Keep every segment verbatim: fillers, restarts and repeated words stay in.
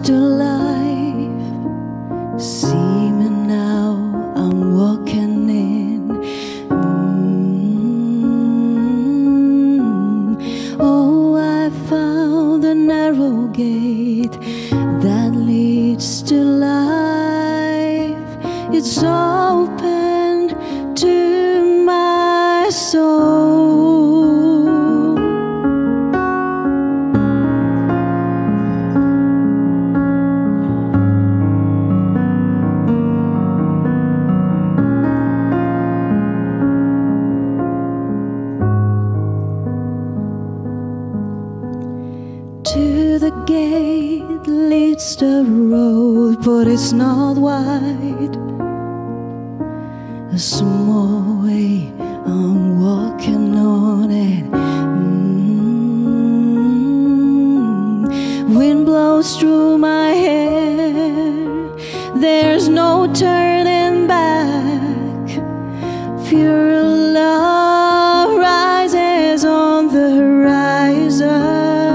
to life. See me now, I'm walking in. Mm. Oh, I found the narrow gate that leads to life. It's open to my soul. To the gate leads the road, but it's not wide. A small way, I'm walking on it. Mm. Wind blows through my hair, there's no turning back. Pure love rises on the horizon.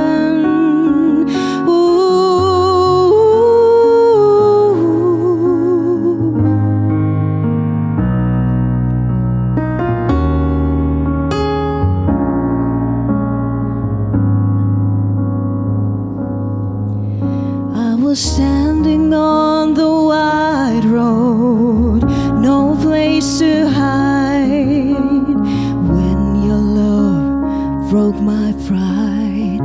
Standing on the wide road, no place to hide. When your love broke my pride,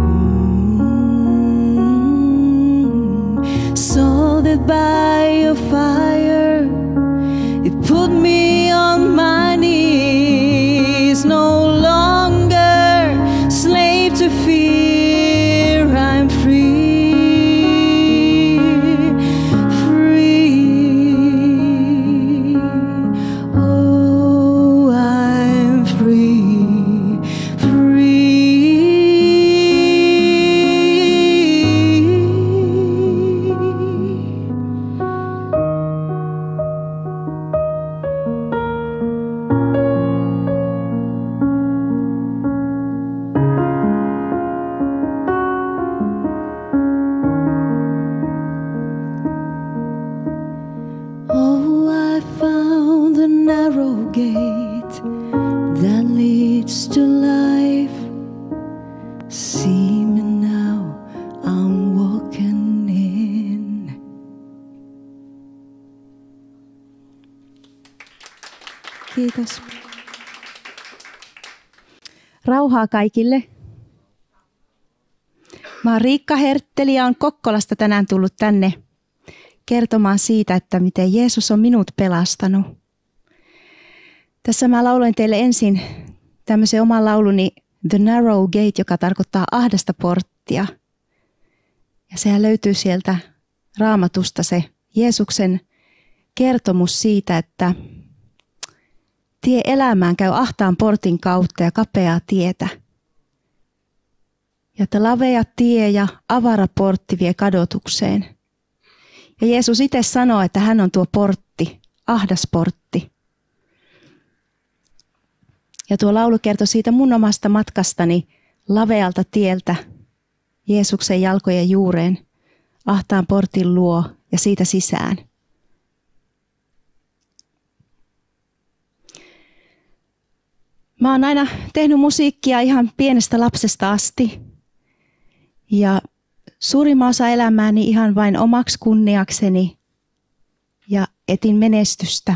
mm. So that by your fire, it put me on my knees. No longer slave to fear, I'm free. Gate that leads to life. See me now, I'm walking in. Kiitos. Rauhaa kaikille. Mä oon Riikka Hertteli ja oon Kokkolasta tänään tullut tänne kertomaan siitä, että miten Jeesus on minut pelastanut. Tässä mä lauloin teille ensin tämmöisen oman lauluni The Narrow Gate, joka tarkoittaa ahdasta porttia. Ja sehän löytyy sieltä Raamatusta se Jeesuksen kertomus siitä, että tie elämään käy ahtaan portin kautta ja kapeaa tietä. Ja että lavea tie ja avara portti vie kadotukseen. Ja Jeesus itse sanoo, että hän on tuo portti, ahdas portti. Ja tuo laulu kertoi siitä mun omasta matkastani lavealta tieltä Jeesuksen jalkojen juureen, ahtaan portin luo ja siitä sisään. Mä oon aina tehnyt musiikkia ihan pienestä lapsesta asti. Ja suurimman osa elämääni ihan vain omaksi kunniakseni ja etin menestystä.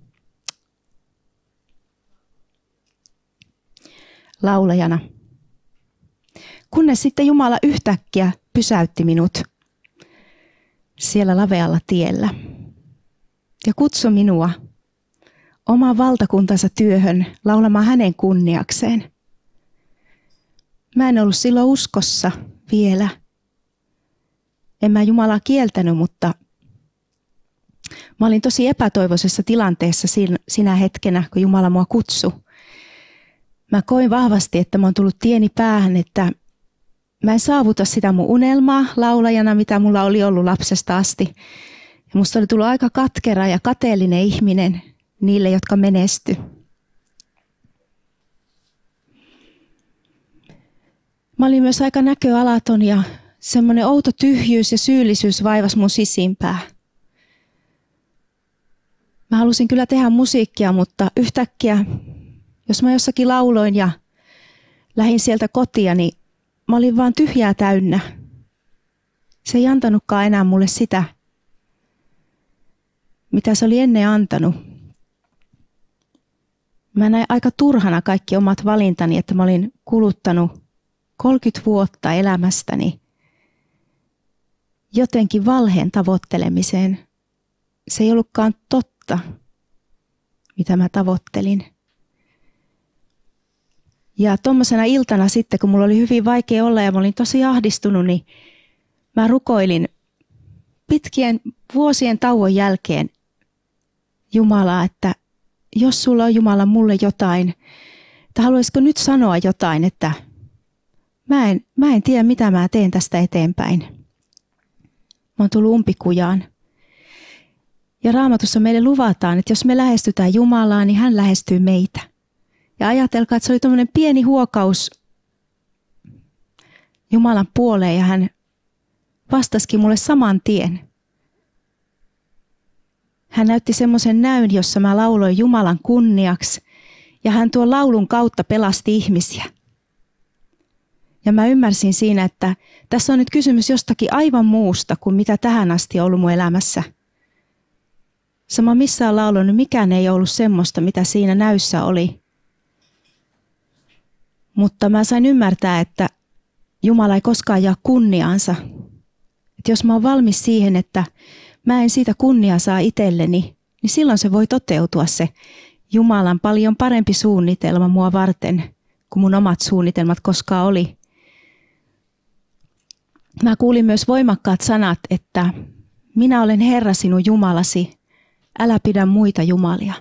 Laulajana. Kunnes sitten Jumala yhtäkkiä pysäytti minut siellä lavealla tiellä ja kutsui minua oman valtakuntansa työhön laulamaan hänen kunniakseen. Mä en ollut silloin uskossa vielä. En mä Jumalaa kieltänyt, mutta mä olin tosi epätoivoisessa tilanteessa sinä hetkenä, kun Jumala mua kutsui. Mä koin vahvasti, että mä oon tullut tieni päähän, että mä en saavuta sitä mun unelmaa laulajana, mitä mulla oli ollut lapsesta asti. Ja musta oli tullut aika katkera ja kateellinen ihminen niille, jotka menesty. Mä olin myös aika näköalaton ja semmoinen outo tyhjyys ja syyllisyys vaivasi mun sisimpää. Mä halusin kyllä tehdä musiikkia, mutta yhtäkkiä, jos mä jossakin lauloin ja lähdin sieltä kotia, niin mä olin vaan tyhjää täynnä. Se ei antanutkaan enää mulle sitä, mitä se oli ennen antanut. Mä näin aika turhana kaikki omat valintani, että mä olin kuluttanut kolmekymmentä vuotta elämästäni jotenkin valheen tavoittelemiseen. Se ei ollutkaan totta, mitä mä tavoittelin. Ja tommosena iltana sitten, kun mulla oli hyvin vaikea olla ja mä olin tosi ahdistunut, niin mä rukoilin pitkien vuosien tauon jälkeen Jumalaa, että jos sulla on Jumala mulle jotain, että haluaisiko nyt sanoa jotain, että mä en, mä en tiedä mitä mä teen tästä eteenpäin. Mä oon tullut umpikujaan. Ja Raamatussa meille luvataan, että jos me lähestytään Jumalaa, niin hän lähestyy meitä. Ja ajatelkaa, että se oli tämmöinen pieni huokaus Jumalan puoleen ja hän vastasikin mulle saman tien. Hän näytti semmoisen näyn, jossa mä lauloin Jumalan kunniaksi ja hän tuon laulun kautta pelasti ihmisiä. Ja mä ymmärsin siinä, että tässä on nyt kysymys jostakin aivan muusta kuin mitä tähän asti on ollut mun elämässä. Sama missä on laulunut, mikään ei ollut semmoista, mitä siinä näyssä oli. Mutta mä sain ymmärtää, että Jumala ei koskaan jaa kunniaansa. Että jos mä oon valmis siihen, että mä en siitä kunniaa saa itselleni, niin silloin se voi toteutua se Jumalan paljon parempi suunnitelma mua varten, kuin mun omat suunnitelmat koskaan oli. Mä kuulin myös voimakkaat sanat, että minä olen Herra sinun Jumalasi, älä pidä muita jumalia.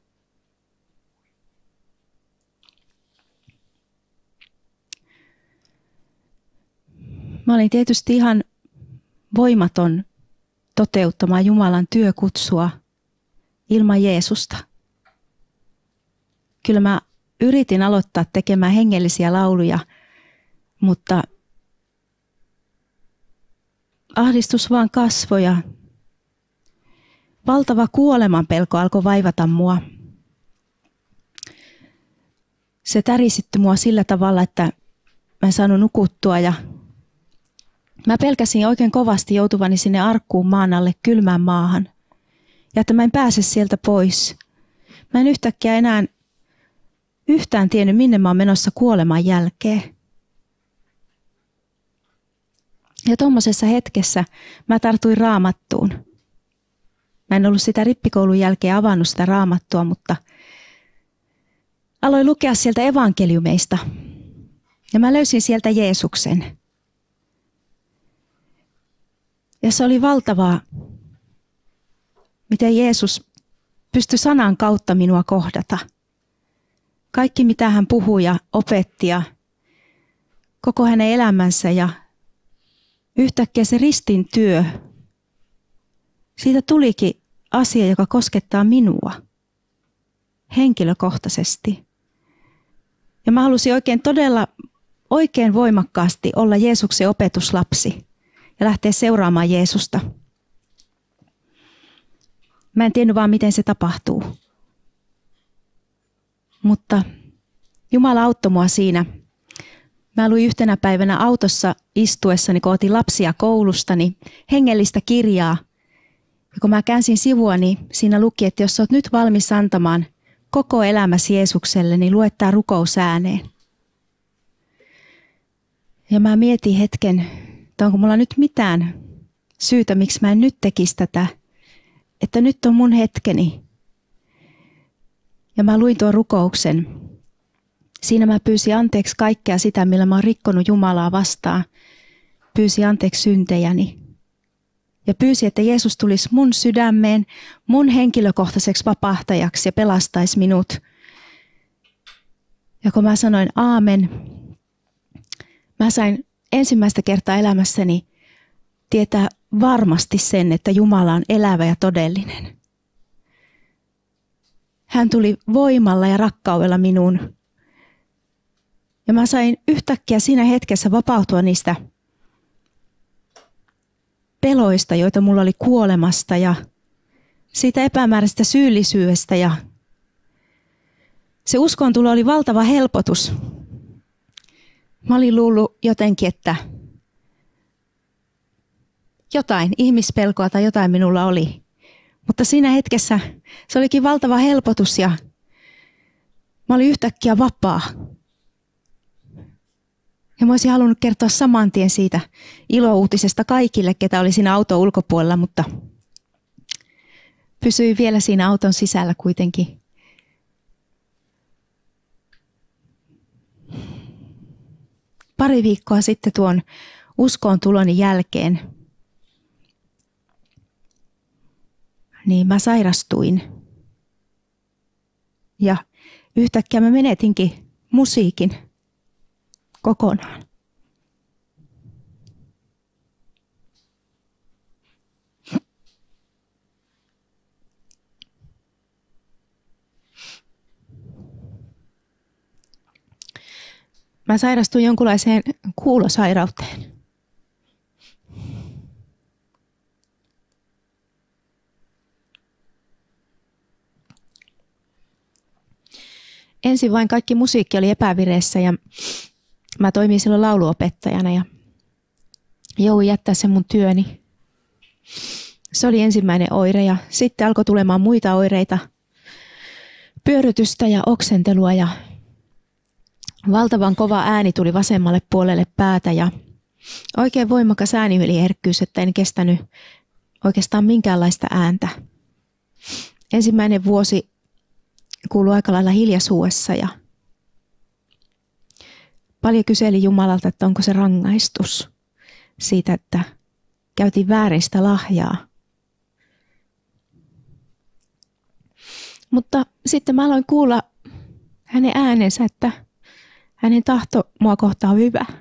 Mä olin tietysti ihan voimaton toteuttamaan Jumalan työkutsua ilman Jeesusta. Kyllä mä yritin aloittaa tekemään hengellisiä lauluja, mutta ahdistus vaan kasvoi ja valtava kuolemanpelko alkoi vaivata mua. Se tärisitti mua sillä tavalla, että mä en saanut nukuttua ja mä pelkäsin oikein kovasti joutuvani sinne arkkuun maan alle kylmään maahan ja että mä en pääse sieltä pois. Mä en yhtäkkiä enää yhtään tiennyt, minne mä oon menossa kuoleman jälkeen. Ja tommosessa hetkessä mä tartuin Raamattuun. Mä en ollut sitä rippikoulun jälkeen avannut sitä Raamattua, mutta aloin lukea sieltä evankeliumeista. Ja mä löysin sieltä Jeesuksen. Ja se oli valtavaa, miten Jeesus pystyi sanan kautta minua kohdata. Kaikki mitä hän puhui ja opetti ja koko hänen elämänsä ja yhtäkkiä se ristin työ. Siitä tulikin asia, joka koskettaa minua henkilökohtaisesti. Ja mä halusin oikein todella, oikein voimakkaasti olla Jeesuksen opetuslapsi ja lähteä seuraamaan Jeesusta. Mä en tiennyt vaan, miten se tapahtuu. Mutta Jumala auttoi mua siinä. Mä luin yhtenä päivänä autossa istuessani, kun otin lapsia koulustani, hengellistä kirjaa. Ja kun mä käänsin sivua, niin siinä luki, että jos olet nyt valmis antamaan koko elämäsi Jeesukselle, niin lue tää rukous ääneen. Ja mä mietin hetken, että onko mulla nyt mitään syytä, miksi mä en nyt tekisi tätä. Että nyt on mun hetkeni. Ja mä luin tuon rukouksen. Siinä mä pyysin anteeksi kaikkea sitä, millä mä oon rikkonut Jumalaa vastaan. Pyysin anteeksi syntejäni. Ja pyysin, että Jeesus tulisi mun sydämeen, mun henkilökohtaiseksi vapahtajaksi ja pelastaisi minut. Ja kun mä sanoin aamen, mä sain ensimmäistä kertaa elämässäni tietää varmasti sen, että Jumala on elävä ja todellinen. Hän tuli voimalla ja rakkaudella minuun. Ja mä sain yhtäkkiä siinä hetkessä vapautua niistä peloista, joita mulla oli kuolemasta ja siitä epämääräisestä syyllisyydestä. Ja se uskontulo oli valtava helpotus. Mä olin luullut jotenkin, että jotain ihmispelkoa tai jotain minulla oli. Mutta siinä hetkessä se olikin valtava helpotus ja mä olin yhtäkkiä vapaa. Ja mä olisin halunnut kertoa saman tien siitä ilouutisesta kaikille, ketä oli siinä auton ulkopuolella, mutta pysyin vielä siinä auton sisällä kuitenkin. Pari viikkoa sitten tuon uskoon tuloni jälkeen, niin mä sairastuin. Ja yhtäkkiä mä menetinkin musiikin kokonaan. Mä sairastuin jonkunlaiseen kuulosairauteen. Ensin vain kaikki musiikki oli epävireessä ja mä toimin silloin lauluopettajana ja jouduin jättää sen mun työni. Se oli ensimmäinen oire ja sitten alkoi tulemaan muita oireita, pyörrytystä ja oksentelua ja valtavan kova ääni tuli vasemmalle puolelle päätä ja oikein voimakas äänihyliherkkyys, että en kestänyt oikeastaan minkäänlaista ääntä. Ensimmäinen vuosi kuului aika lailla hiljaisuudessa ja paljon kyseli Jumalalta, että onko se rangaistus siitä, että käytiin vääristä lahjaa. Mutta sitten mä aloin kuulla hänen äänensä, että hänen tahto mua kohtaan on hyvä.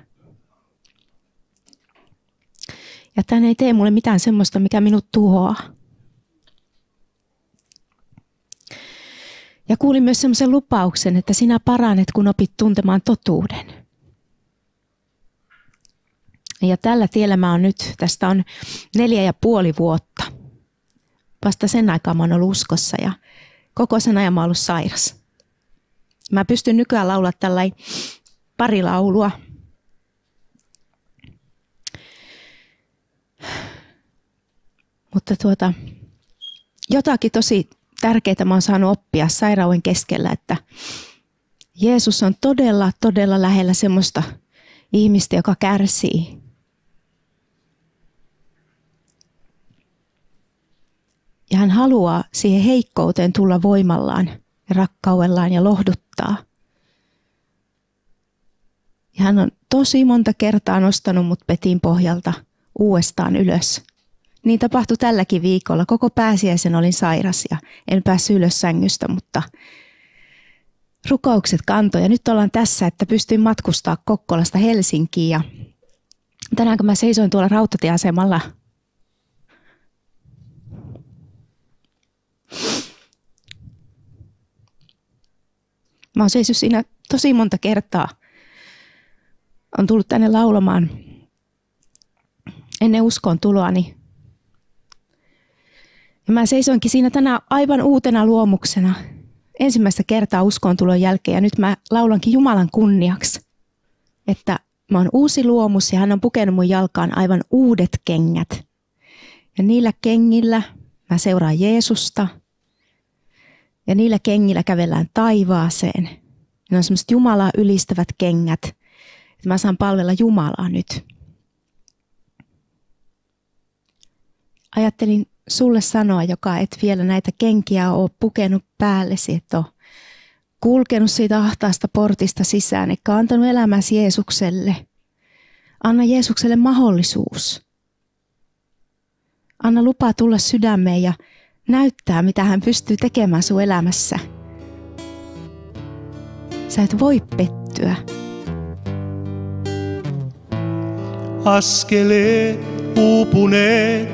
Ja että hän ei tee mulle mitään semmoista, mikä minut tuhoaa. Ja kuulin myös semmoisen lupauksen, että sinä paranet, kun opit tuntemaan totuuden. Ja tällä tiellä mä oon nyt, tästä on neljä ja puoli vuotta. Vasta sen aikaa mä oon ollut uskossa ja koko sen ajan mä oon ollut sairas. Mä pystyn nykyään laulaa tällainen pari laulua. Mutta tuota, jotakin tosi tärkeää mä oon saanut oppia sairauden keskellä, että Jeesus on todella, todella lähellä semmoista ihmistä, joka kärsii. Ja hän haluaa siihen heikkouteen tulla voimallaan ja rakkaudellaan ja lohduttaa. Ja hän on tosi monta kertaa nostanut mut petin pohjalta uudestaan ylös. Niin tapahtui tälläkin viikolla. Koko pääsiäisen olin sairas ja en päässyt ylös sängystä, mutta rukoukset kantoi. Ja nyt ollaan tässä, että pystyin matkustaa Kokkolasta Helsinkiin. Ja tänään kun mä seisoin tuolla rautatieasemalla, mä oon seissyt siinä tosi monta kertaa. On tullut tänne laulamaan ennen uskoon tuloani. Ja mä seisoinkin siinä tänään aivan uutena luomuksena ensimmäistä kertaa uskoon tulon jälkeen. Ja nyt mä laulankin Jumalan kunniaksi, että mä oon uusi luomus ja hän on pukenut mun jalkaan aivan uudet kengät. Ja niillä kengillä mä seuraan Jeesusta ja niillä kengillä kävellään taivaaseen. Ja ne on semmoiset Jumalaa ylistävät kengät, että mä saan palvella Jumalaa nyt. Ajattelin sulle sanoa, joka et vielä näitä kenkiä ole pukenut päällesi, että on kulkenut siitä ahtaasta portista sisään, eikä antanut elämäsi Jeesukselle. Anna Jeesukselle mahdollisuus. Anna lupa tulla sydämeen ja näyttää, mitä hän pystyy tekemään sun elämässä. Sä et voi pettyä. Askeleet uupuneet,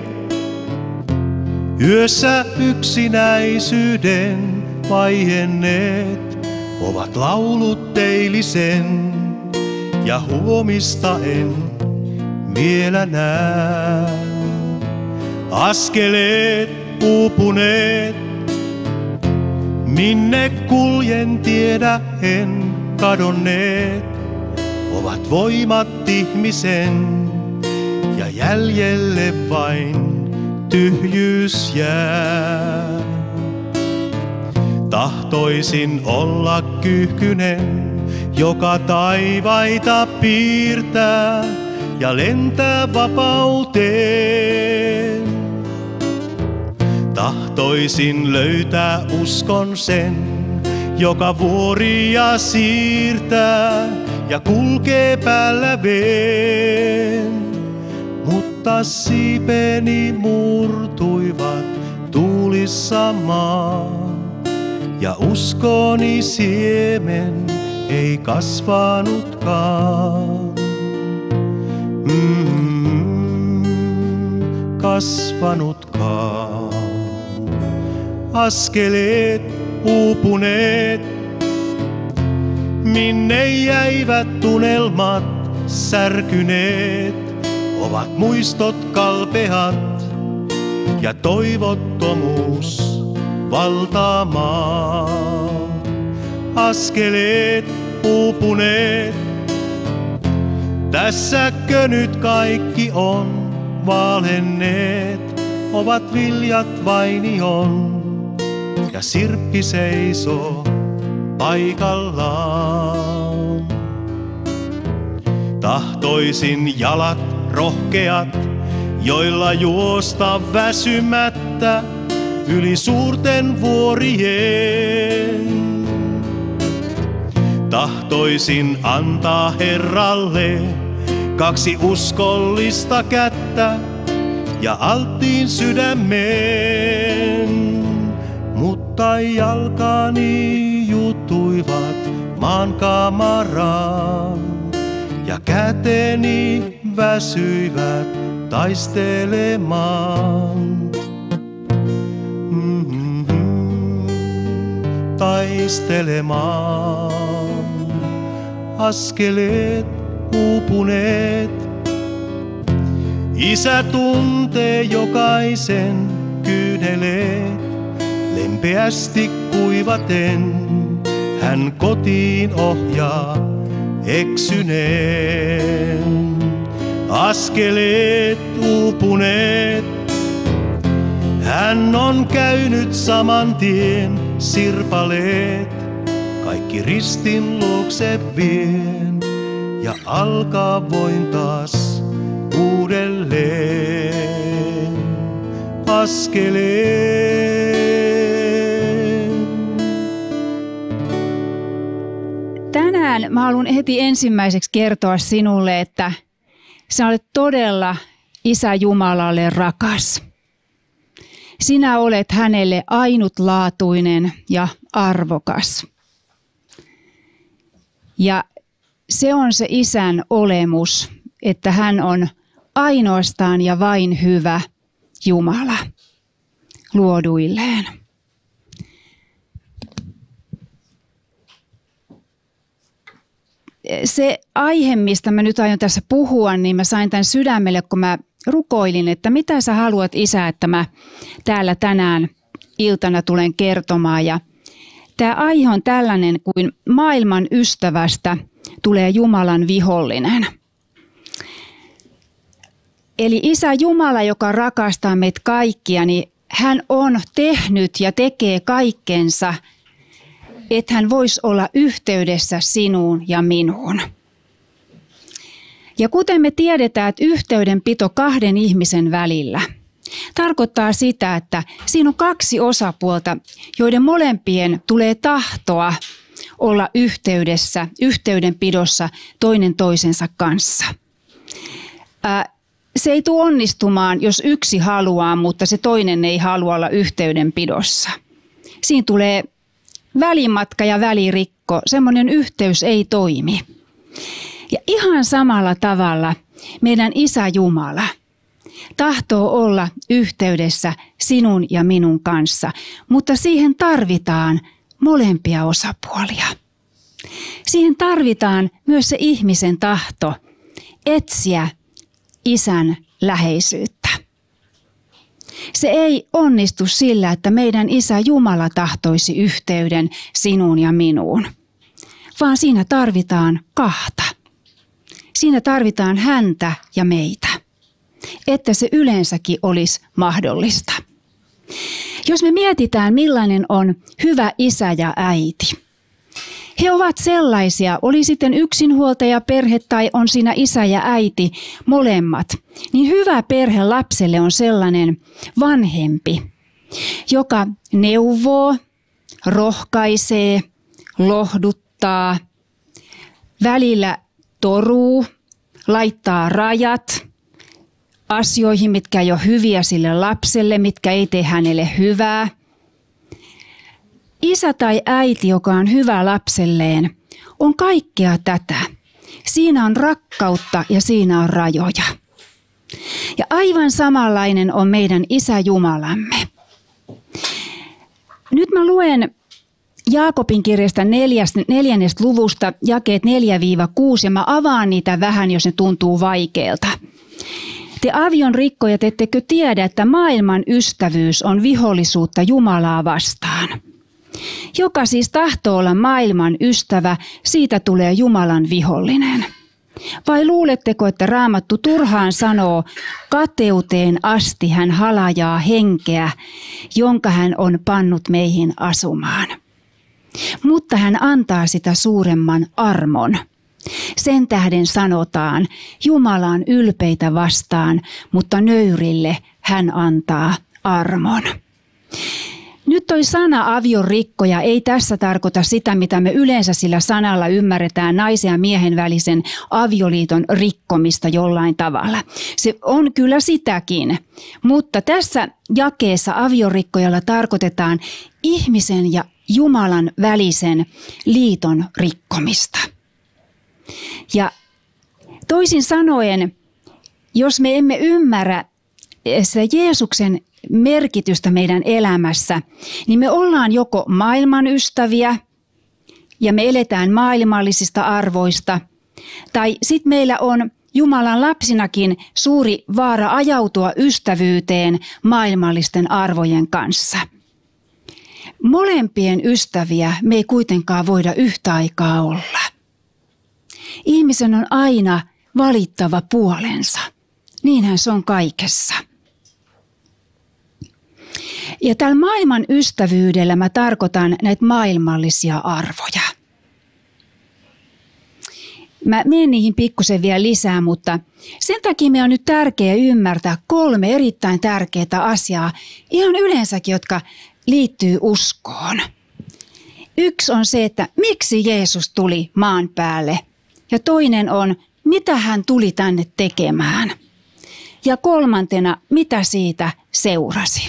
yössä yksinäisyyden vaienneet, ovat laulut eilisen ja huomista en vielä näe. Askeleet uupuneet, minne kuljen tiedä en, kadonneet ovat voimat ihmisen ja jäljelle vain tyhjyys jää. Tahtoisin olla kyyhkynen, joka taivaita piirtää ja lentää vapauteen. Tahtoisin löytää uskon sen, joka vuoria siirtää ja kulkee päällä veen. Mutta siipeni murtuivat tuulissa maan ja uskoni siemen ei kasvanutkaan. Mm, kasvanutkaan. Askeleet uupuneet, minne jäivät tunnelmat särkyneet, ovat muistot kalpeat ja toivottomuus valtaamaan. Askeleet uupuneet, tässäkö nyt kaikki on valenneet, ovat viljat vainion ja sirppi seisoo paikallaan. Tahtoisin jalat rohkeat, joilla juosta väsymättä yli suurten vuorien. Tahtoisin antaa Herralle kaksi uskollista kättä ja alttiin sydämen, mutta jalkani jutuivat maan kamaraan ja käteni väsyivät taistelemaan. Mm-hmm. Taistelemaan. Askeleet uupuneet, isä tuntee jokaisen kyyneleet, lempeästi kuivaten hän kotiin ohjaa eksyneen. Askeleet uupuneet, hän on käynyt saman tien sirpaleet, kaikki ristin luokse vien ja alkaa voin taas uudelleen. Askeleen. Tänään mä haluan heti ensimmäiseksi kertoa sinulle, että sä olet todella Isä Jumalalle rakas. Sinä olet hänelle ainutlaatuinen ja arvokas. Ja se on se Isän olemus, että hän on ainoastaan ja vain hyvä Jumala luoduilleen. Se aihe, mistä mä nyt aion tässä puhua, niin mä sain tämän sydämelle, kun mä rukoilin, että mitä sä haluat, Isä, että mä täällä tänään iltana tulen kertomaan. Ja tämä aihe on tällainen kuin maailman ystävästä tulee Jumalan vihollinen. Eli Isä Jumala, joka rakastaa meitä kaikkia, niin hän on tehnyt ja tekee kaikkensa, että hän voisi olla yhteydessä sinuun ja minuun. Ja kuten me tiedetään, että yhteydenpito kahden ihmisen välillä tarkoittaa sitä, että siinä on kaksi osapuolta, joiden molempien tulee tahtoa olla yhteydessä, yhteydenpidossa toinen toisensa kanssa. Ää, se ei tule onnistumaan, jos yksi haluaa, mutta se toinen ei halua olla yhteydenpidossa. Siinä tulee välimatka ja välirikko, semmoinen yhteys ei toimi. Ja ihan samalla tavalla meidän Isä Jumala tahtoo olla yhteydessä sinun ja minun kanssa, mutta siihen tarvitaan molempia osapuolia. Siihen tarvitaan myös se ihmisen tahto etsiä Isän läheisyyttä. Se ei onnistu sillä, että meidän Isä Jumala tahtoisi yhteyden sinuun ja minuun, vaan siinä tarvitaan kahta. Siinä tarvitaan häntä ja meitä, että se yleensäkin olisi mahdollista. Jos me mietitään, millainen on hyvä isä ja äiti. He ovat sellaisia, oli sitten yksinhuoltaja perhe tai on siinä isä ja äiti molemmat, niin hyvä perhe lapselle on sellainen vanhempi, joka neuvoo, rohkaisee, lohduttaa, välillä toruu, laittaa rajat asioihin, mitkä ei ole hyviä sille lapselle, mitkä ei tee hänelle hyvää. Isä tai äiti, joka on hyvä lapselleen, on kaikkea tätä. Siinä on rakkautta ja siinä on rajoja. Ja aivan samanlainen on meidän Isä Jumalamme. Nyt mä luen Jaakobin kirjasta neljännestä luvusta jakeet neljä kuusi ja mä avaan niitä vähän, jos ne tuntuu vaikealta. Te avion rikkojat, ettekö tiedä, että maailman ystävyys on vihollisuutta Jumalaa vastaan? Joka siis tahtoo olla maailman ystävä, siitä tulee Jumalan vihollinen. Vai luuletteko, että Raamattu turhaan sanoo, kateuteen asti hän halajaa henkeä, jonka hän on pannut meihin asumaan. Mutta hän antaa sitä suuremman armon. Sen tähden sanotaan, Jumala on ylpeitä vastaan, mutta nöyrille hän antaa armon. Nyt toi sana aviorikkoja ei tässä tarkoita sitä, mitä me yleensä sillä sanalla ymmärretään naisen ja miehen välisen avioliiton rikkomista jollain tavalla. Se on kyllä sitäkin, mutta tässä jakeessa aviorikkojalla tarkoitetaan ihmisen ja Jumalan välisen liiton rikkomista. Ja toisin sanoen, jos me emme ymmärrä sitä Jeesuksen merkitystä meidän elämässä, niin me ollaan joko maailman ystäviä ja me eletään maailmallisista arvoista, tai sitten meillä on Jumalan lapsinakin suuri vaara ajautua ystävyyteen maailmallisten arvojen kanssa. Molempien ystäviä me ei kuitenkaan voida yhtä aikaa olla. Ihmisen on aina valittava puolensa. Niinhän se on kaikessa. Ja tällä maailman ystävyydellä mä tarkoitan näitä maailmallisia arvoja. Mä menen niihin pikkusen vielä lisää, mutta sen takia me on nyt tärkeää ymmärtää kolme erittäin tärkeää asiaa, ihan yleensäkin, jotka liittyy uskoon. Yksi on se, että miksi Jeesus tuli maan päälle. Ja toinen on, mitä hän tuli tänne tekemään. Ja kolmantena, mitä siitä seurasi.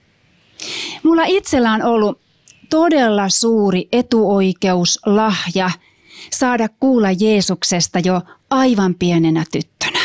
Mulla itsellä on ollut todella suuri etuoikeus, lahja saada kuulla Jeesuksesta jo aivan pienenä tyttönä.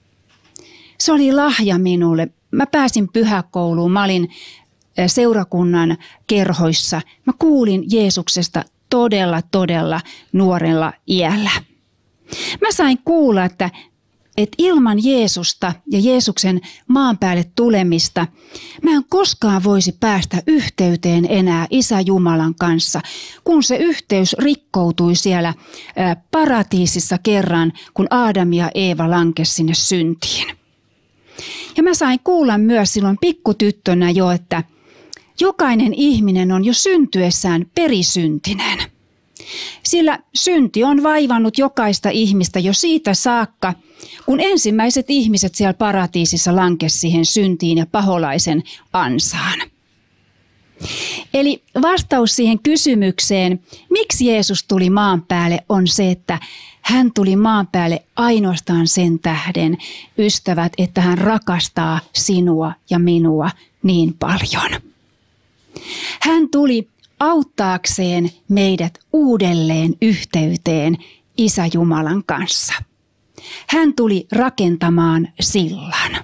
Se oli lahja minulle. Mä pääsin pyhäkouluun, mä olin seurakunnan kerhoissa. Mä kuulin Jeesuksesta todella, todella nuorella iällä. Mä sain kuulla, että, että ilman Jeesusta ja Jeesuksen maan päälle tulemista mä en koskaan voisi päästä yhteyteen enää Isä Jumalan kanssa, kun se yhteys rikkoutui siellä paratiisissa kerran, kun Aadam ja Eeva lankesi sinne syntiin. Ja mä sain kuulla myös silloin pikkutyttönä jo, että jokainen ihminen on jo syntyessään perisyntinen. Sillä synti on vaivannut jokaista ihmistä jo siitä saakka, kun ensimmäiset ihmiset siellä paratiisissa lankesi siihen syntiin ja paholaisen ansaan. Eli vastaus siihen kysymykseen, miksi Jeesus tuli maan päälle, on se, että hän tuli maan päälle ainoastaan sen tähden, ystävät, että hän rakastaa sinua ja minua niin paljon. Hän tuli auttaakseen meidät uudelleen yhteyteen Isä Jumalan kanssa. Hän tuli rakentamaan sillan.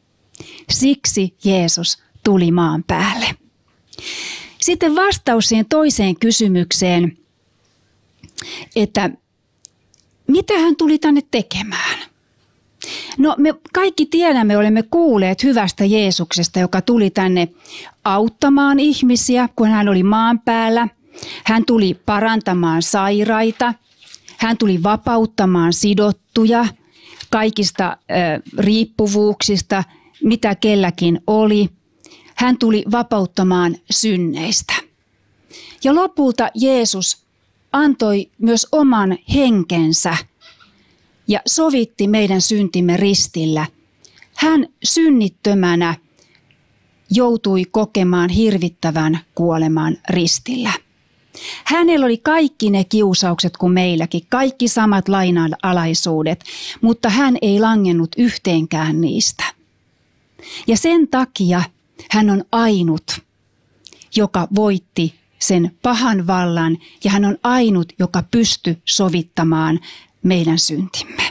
Siksi Jeesus tuli maan päälle. Sitten vastaus siihen toiseen kysymykseen, että mitä hän tuli tänne tekemään? No me kaikki tiedämme, olemme kuulleet hyvästä Jeesuksesta, joka tuli tänne auttamaan ihmisiä, kun hän oli maan päällä. Hän tuli parantamaan sairaita. Hän tuli vapauttamaan sidottuja kaikista äh, riippuvuuksista, mitä kelläkin oli. Hän tuli vapauttamaan synneistä. Ja lopulta Jeesus antoi myös oman henkensä ja sovitti meidän syntimme ristillä. Hän synnittömänä joutui kokemaan hirvittävän kuoleman ristillä. Hänellä oli kaikki ne kiusaukset kuin meilläkin, kaikki samat lainalaisuudet, mutta hän ei langennut yhteenkään niistä. Ja sen takia hän on ainut, joka voitti sen pahan vallan, ja hän on ainut, joka pystyi sovittamaan meidän syntimme.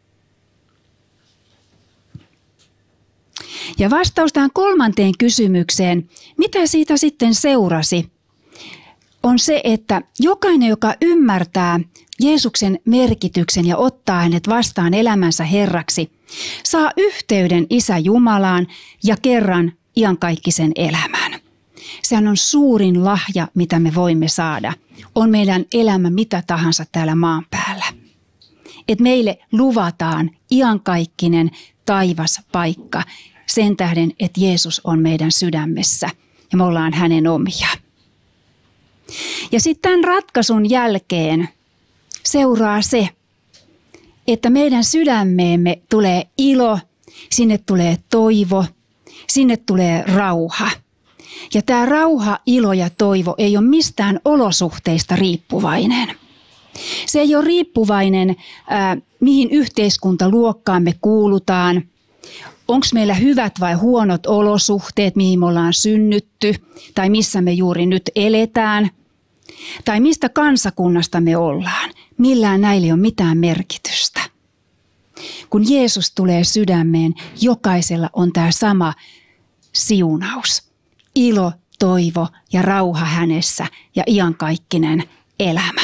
Ja vastaus tähän kolmanteen kysymykseen, mitä siitä sitten seurasi, on se, että jokainen, joka ymmärtää Jeesuksen merkityksen ja ottaa hänet vastaan elämänsä Herraksi, saa yhteyden Isä Jumalaan ja kerran iankaikkisen elämän. Sehän on suurin lahja, mitä me voimme saada. On meidän elämä mitä tahansa täällä maan päällä. Et meille luvataan iankaikkinen taivas paikka sen tähden, että Jeesus on meidän sydämessä ja me ollaan hänen omia. Ja sitten tämän ratkaisun jälkeen seuraa se, että meidän sydämeemme tulee ilo, sinne tulee toivo, sinne tulee rauha. Ja tämä rauha, ilo ja toivo ei ole mistään olosuhteista riippuvainen. Se ei ole riippuvainen, ää, mihin yhteiskuntaluokkaan me kuulutaan. Onko meillä hyvät vai huonot olosuhteet, mihin me ollaan synnytty, tai missä me juuri nyt eletään, tai mistä kansakunnasta me ollaan. Millään näillä ei ole mitään merkitystä. Kun Jeesus tulee sydämeen, jokaisella on tämä sama siunaus. Ilo, toivo ja rauha hänessä ja iankaikkinen elämä.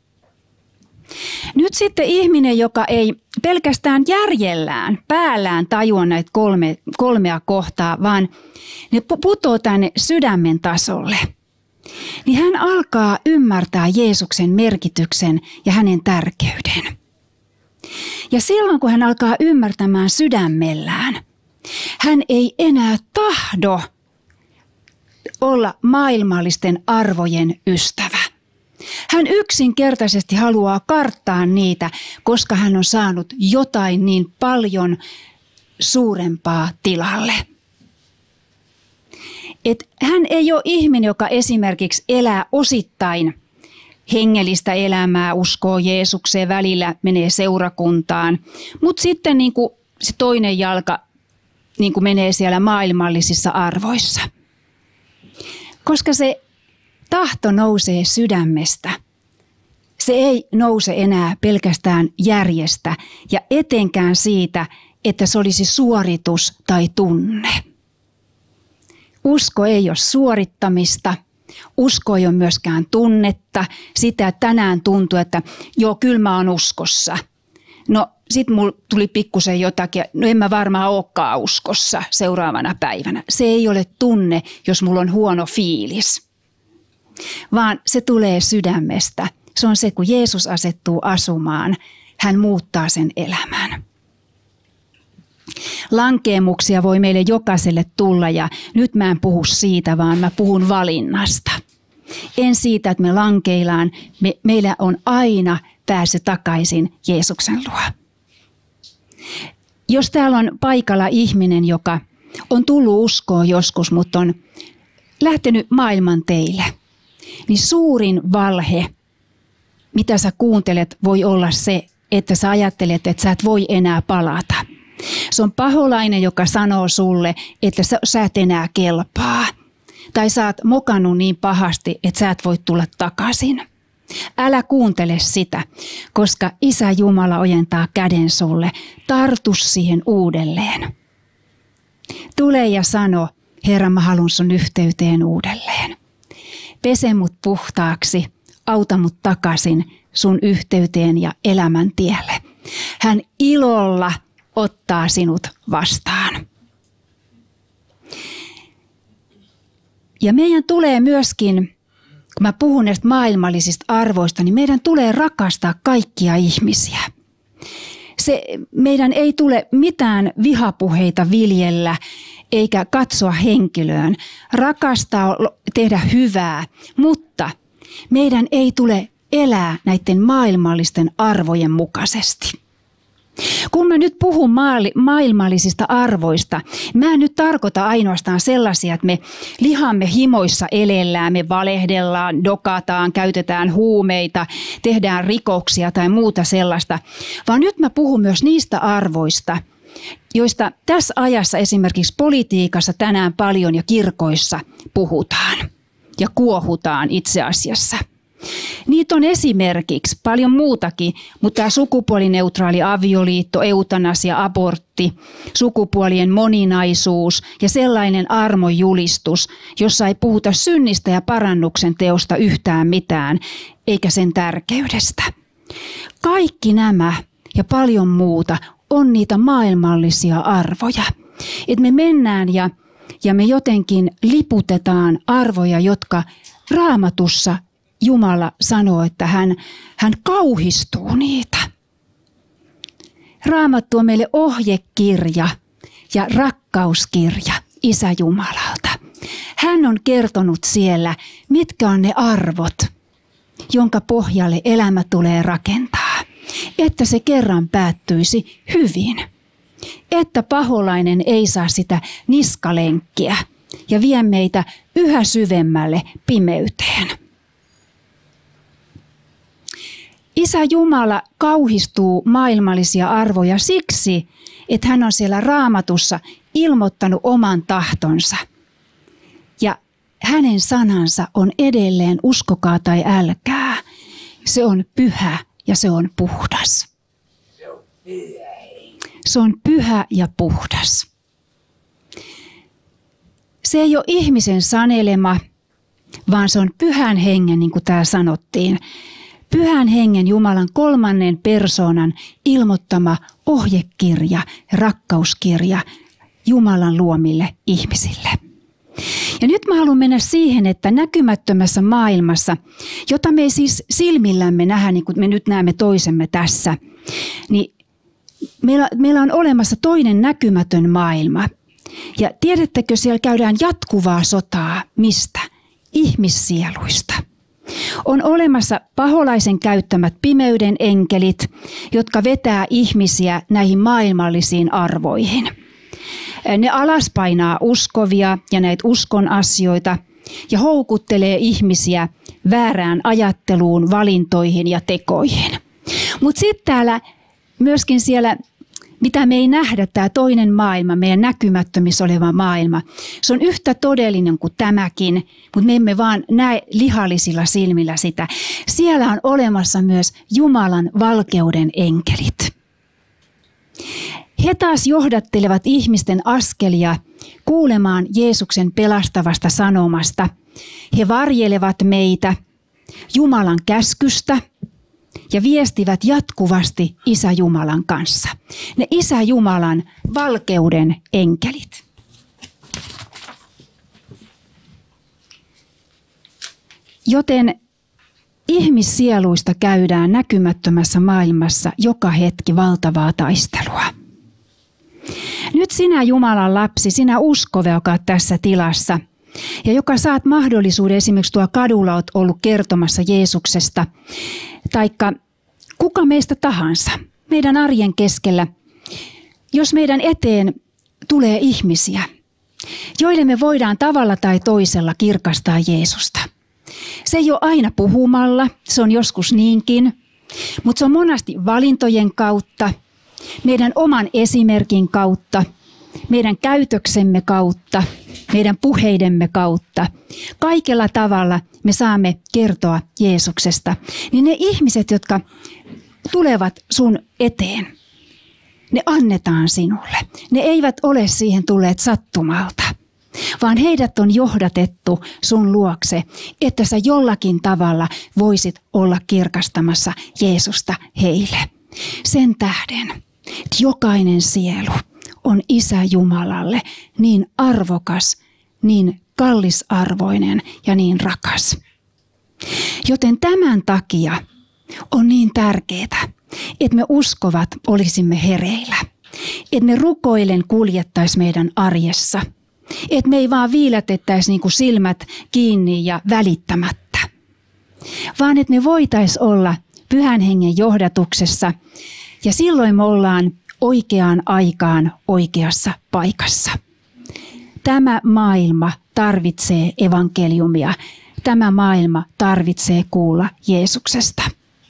Nyt sitten ihminen, joka ei pelkästään järjellään, päällään tajua näitä kolme, kolmea kohtaa, vaan ne putoo tänne sydämen tasolle, niin hän alkaa ymmärtää Jeesuksen merkityksen ja hänen tärkeyden. Ja silloin, kun hän alkaa ymmärtämään sydämellään, hän ei enää tahdo olla maailmallisten arvojen ystävä. Hän yksinkertaisesti haluaa karttaa niitä, koska hän on saanut jotain niin paljon suurempaa tilalle. Et hän ei ole ihminen, joka esimerkiksi elää osittain hengellistä elämää, uskoo Jeesukseen, välillä menee seurakuntaan, mutta sitten niin kuin se toinen jalka niin kuin menee siellä maailmallisissa arvoissa. Koska se tahto nousee sydämestä. Se ei nouse enää pelkästään järjestä ja etenkään siitä, että se olisi suoritus tai tunne. Usko ei ole suorittamista. Usko ei ole myöskään tunnetta. Sitä, että tänään tuntuu, että joo, kyllä mä oon uskossa. No sit mulla tuli pikkusen jotakin, no en mä varmaan olekaan uskossa seuraavana päivänä. Se ei ole tunne, jos mulla on huono fiilis. Vaan se tulee sydämestä. Se on se, kun Jeesus asettuu asumaan, hän muuttaa sen elämän. Lankeemuksia voi meille jokaiselle tulla ja nyt mä en puhu siitä, vaan mä puhun valinnasta. En siitä, että me lankeillaan, me, meillä on aina pääsy takaisin Jeesuksen luo. Jos täällä on paikalla ihminen, joka on tullut uskoon joskus, mutta on lähtenyt maailman teille, niin suurin valhe, mitä sä kuuntelet, voi olla se, että sä ajattelet, että sä et voi enää palata. Se on paholainen, joka sanoo sulle, että sä, sä et enää kelpaa. Tai sä oot mokannut niin pahasti, että sä et voi tulla takaisin. Älä kuuntele sitä, koska Isä Jumala ojentaa käden sulle. Tartu siihen uudelleen. Tule ja sano, Herra, mä haluan sun yhteyteen uudelleen. Pese mut puhtaaksi, auta mut takaisin sun yhteyteen ja elämän tielle. Hän ilolla ottaa sinut vastaan. Ja meidän tulee myöskin, kun mä puhun näistä maailmallisista arvoista, niin meidän tulee rakastaa kaikkia ihmisiä. Se, meidän ei tule mitään vihapuheita viljellä eikä katsoa henkilöön, rakastaa, tehdä hyvää, mutta meidän ei tule elää näiden maailmallisten arvojen mukaisesti. Kun mä nyt puhun maailmallisista arvoista, mä en nyt tarkoita ainoastaan sellaisia, että me lihamme himoissa elellään, me valehdellaan, dokataan, käytetään huumeita, tehdään rikoksia tai muuta sellaista, vaan nyt mä puhun myös niistä arvoista, joista tässä ajassa esimerkiksi politiikassa tänään paljon ja kirkoissa puhutaan ja kuohutaan itse asiassa. Niitä on esimerkiksi paljon muutakin, mutta tämä sukupuolineutraali avioliitto, eutanasia, abortti, sukupuolien moninaisuus ja sellainen armojulistus, jossa ei puhuta synnistä ja parannuksen teosta yhtään mitään, eikä sen tärkeydestä. Kaikki nämä ja paljon muuta on niitä maailmallisia arvoja. Että me mennään ja, ja me jotenkin liputetaan arvoja, jotka Raamatussa Jumala sanoo, että hän, hän kauhistuu niitä. Raamattu on meille ohjekirja ja rakkauskirja Isä Jumalalta. Hän on kertonut siellä, mitkä on ne arvot, jonka pohjalle elämä tulee rakentaa. Että se kerran päättyisi hyvin. Että paholainen ei saa sitä niskalenkkiä ja vie meitä yhä syvemmälle pimeyteen. Isä Jumala kauhistuu maailmallisia arvoja siksi, että hän on siellä Raamatussa ilmoittanut oman tahtonsa. Ja hänen sanansa on edelleen, uskokaa tai älkää, se on pyhä ja se on puhdas. Se on pyhä ja puhdas. Se ei ole ihmisen sanelema, vaan se on pyhän hengen, niin kuin täällä sanottiin. Pyhän hengen Jumalan kolmannen persoonan ilmoittama ohjekirja, rakkauskirja Jumalan luomille ihmisille. Ja nyt mä haluan mennä siihen, että näkymättömässä maailmassa, jota me ei siis silmillämme nähdä, niin kuin me nyt näemme toisemme tässä, niin meillä, meillä on olemassa toinen näkymätön maailma. Ja tiedättekö, siellä käydään jatkuvaa sotaa. Mistä? Ihmissieluista. On olemassa paholaisen käyttämät pimeyden enkelit, jotka vetää ihmisiä näihin maailmallisiin arvoihin. Ne alaspainaa uskovia ja näitä uskon asioita ja houkuttelee ihmisiä väärään ajatteluun, valintoihin ja tekoihin. Mutta sitten täällä myöskin siellä, mitä me ei nähdä, tämä toinen maailma, meidän näkymättömissä oleva maailma, se on yhtä todellinen kuin tämäkin, mutta me emme vaan näe lihallisilla silmillä sitä. Siellä on olemassa myös Jumalan valkeuden enkelit. He taas johdattelevat ihmisten askelia kuulemaan Jeesuksen pelastavasta sanomasta. He varjelevat meitä Jumalan käskystä ja viestivät jatkuvasti Isä Jumalan kanssa. Ne Isä Jumalan valkeuden enkelit. Joten ihmissieluista käydään näkymättömässä maailmassa joka hetki valtavaa taistelua. Nyt sinä Jumalan lapsi, sinä uskova, joka olet tässä tilassa ja joka saat mahdollisuuden, esimerkiksi tuolla kadulla olet ollut kertomassa Jeesuksesta, taikka kuka meistä tahansa, meidän arjen keskellä, jos meidän eteen tulee ihmisiä, joille me voidaan tavalla tai toisella kirkastaa Jeesusta. Se ei ole aina puhumalla, se on joskus niinkin, mutta se on monasti valintojen kautta, meidän oman esimerkin kautta, meidän käytöksemme kautta, meidän puheidemme kautta. Kaikella tavalla me saamme kertoa Jeesuksesta. Niin ne ihmiset, jotka tulevat sun eteen, ne annetaan sinulle. Ne eivät ole siihen tulleet sattumalta, vaan heidät on johdatettu sun luokse, että sä jollakin tavalla voisit olla kirkastamassa Jeesusta heille. Sen tähden Jokainen sielu on Isä Jumalalle niin arvokas, niin kallisarvoinen ja niin rakas. Joten tämän takia on niin tärkeää, että me uskovat olisimme hereillä. Että me rukoillen kuljettaisiin meidän arjessa. Että me ei vaan viilätettäisi niin kuin silmät kiinni ja välittämättä. Vaan että me voitaisiin olla Pyhän Hengen johdatuksessa ja silloin me ollaan oikeaan aikaan oikeassa paikassa. Tämä maailma tarvitsee evankeliumia. Tämä maailma tarvitsee kuulla Jeesuksesta.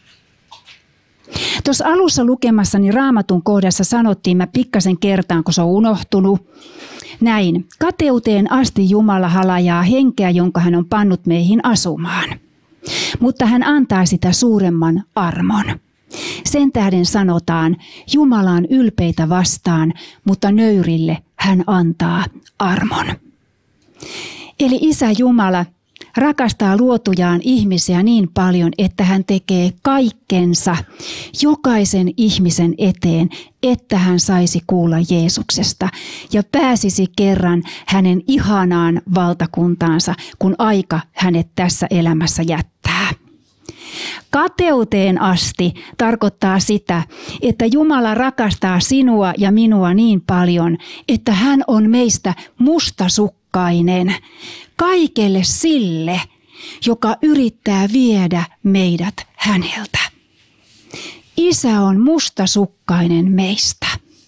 Tuossa alussa lukemassani Raamatun kohdassa sanottiin, mä pikkasen kertaan, kun se on unohtunut. Näin, kateuteen asti Jumala halajaa henkeä, jonka hän on pannut meihin asumaan. Mutta hän antaa sitä suuremman armon. Sen tähden sanotaan, Jumala on ylpeitä vastaan, mutta nöyrille hän antaa armon. Eli Isä Jumala rakastaa luotujaan ihmisiä niin paljon, että hän tekee kaikkensa jokaisen ihmisen eteen, että hän saisi kuulla Jeesuksesta ja pääsisi kerran hänen ihanaan valtakuntaansa, kun aika hänet tässä elämässä jättää. Kateuteen asti tarkoittaa sitä, että Jumala rakastaa sinua ja minua niin paljon, että hän on meistä mustasukkainen kaikelle sille, joka yrittää viedä meidät häneltä. Isä on mustasukkainen meistä.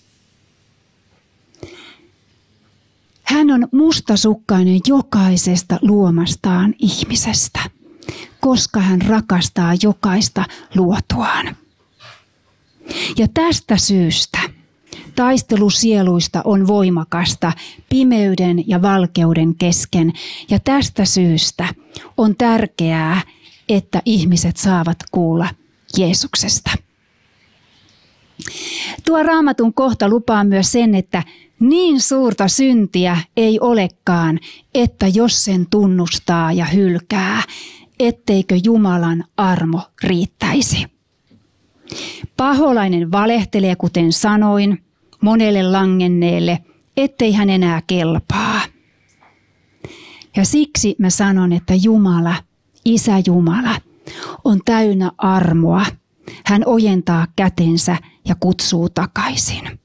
Hän on mustasukkainen jokaisesta luomastaan ihmisestä, koska hän rakastaa jokaista luotuaan. Ja tästä syystä taistelu sieluista on voimakasta pimeyden ja valkeuden kesken, ja tästä syystä on tärkeää, että ihmiset saavat kuulla Jeesuksesta. Tuo Raamatun kohta lupaa myös sen, että niin suurta syntiä ei olekaan, että jos sen tunnustaa ja hylkää, etteikö Jumalan armo riittäisi. Paholainen valehtelee, kuten sanoin, monelle langenneelle, ettei hän enää kelpaa. Ja siksi mä sanon, että Jumala, Isä Jumala, on täynnä armoa. Hän ojentaa kätensä ja kutsuu takaisin.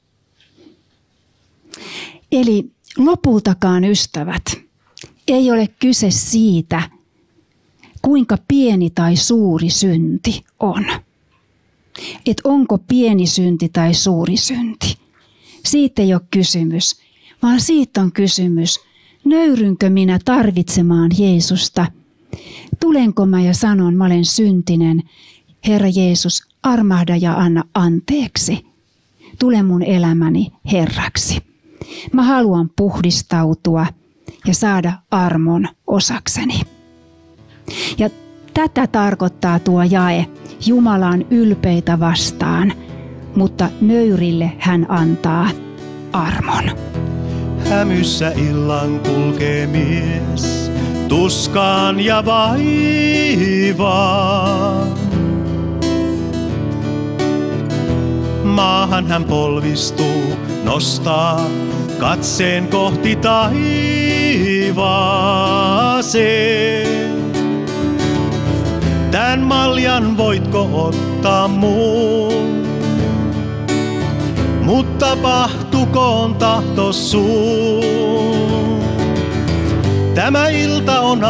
Eli lopultakaan, ystävät, ei ole kyse siitä, kuinka pieni tai suuri synti on. Että onko pieni synti tai suuri synti. Siitä ei ole kysymys, vaan siitä on kysymys, nöyrynkö minä tarvitsemaan Jeesusta. Tulenko mä ja sanon, mä olen syntinen, Herra Jeesus, armahda ja anna anteeksi. Tule mun elämäni Herraksi. Mä haluan puhdistautua ja saada armon osakseni. Ja tätä tarkoittaa tuo jae, Jumala on ylpeitä vastaan, mutta nöyrille hän antaa armon. Hämyssä illan kulkee mies, tuskaan ja vaivaan. Maahan hän polvistuu, nostaa katseen kohti taivaaseen. Tän maljan voitko ottaa muun, mutta tapahtukoon tahtos suun. Tämä ilta on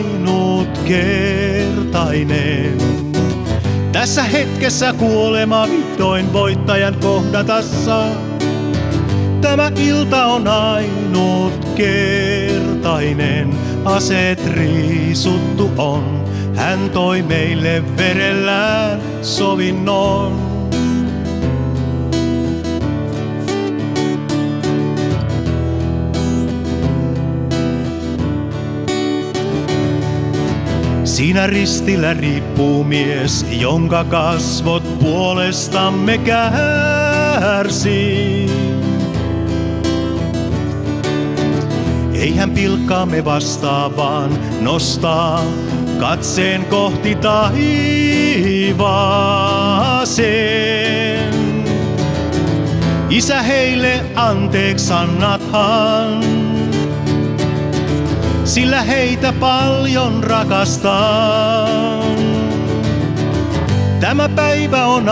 ainutkertainen. Tässä hetkessä kuolema vihdoin voittajan kohdata saa. Tämä ilta on ainutkertainen. Aseet riisuttu on. Hän toi meille verellään sovinnon. Siinä ristillä riippuu mies, jonka kasvot puolestamme kärsii. Ei hän pilkkaamme vastaan, vaan nostaa katseen kohti taivaaseen. Isä heille anteeksi annathan, sillä heitä paljon rakastan. Tämä päivä on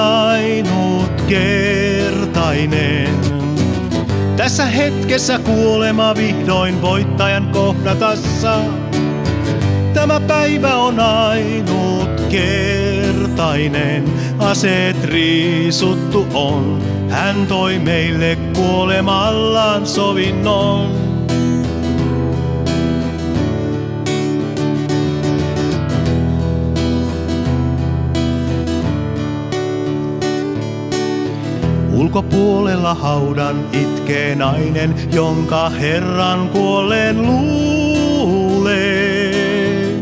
ainutkertainen. Tässä hetkessä kuolema vihdoin voittajan kohdatassa. Tämä päivä on ainutkertainen. Aseet riisuttu on. Hän toi meille kuolemallaan sovinnon. Ulkopuolella haudan itkee nainen, jonka Herran kuolleen luulee.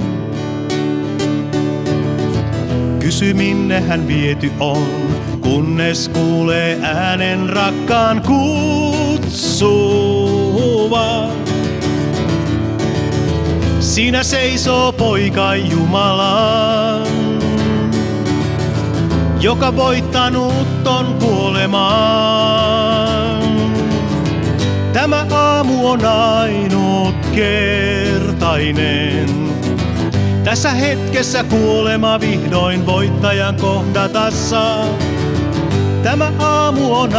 Kysy minne hän viety on, kunnes kuulee äänen rakkaan kutsuva. Siinä seisoo poika Jumalan, joka voittanut on kuoleman. Tämä aamu on ainutkertainen. Tässä hetkessä kuolema vihdoin voittajan kohdatassa. Tämä aamu on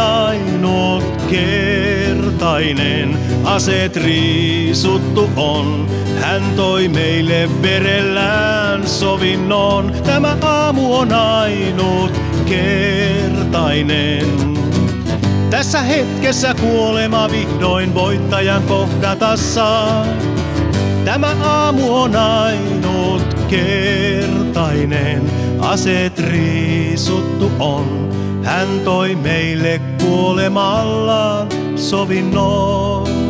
ainutkertainen. Aseet riisuttu on. Hän toi meille verellään sovinnon. Tämä aamu on ainutkertainen. Tässä hetkessä kuolema vihdoin voittajan kohdatassa. Tämä aamu on ainutkertainen. Aseet riisuttu on. Hän toi meille kuolemallaan sovinnon.